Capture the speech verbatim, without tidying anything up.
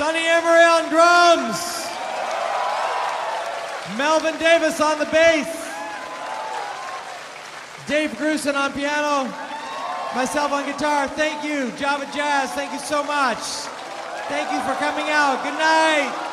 Sonny Emory on drums. Melvin Davis on the bass. Dave Grusin on piano. Myself on guitar. Thank you. Java Jazz, thank you so much. Thank you for coming out. Good night.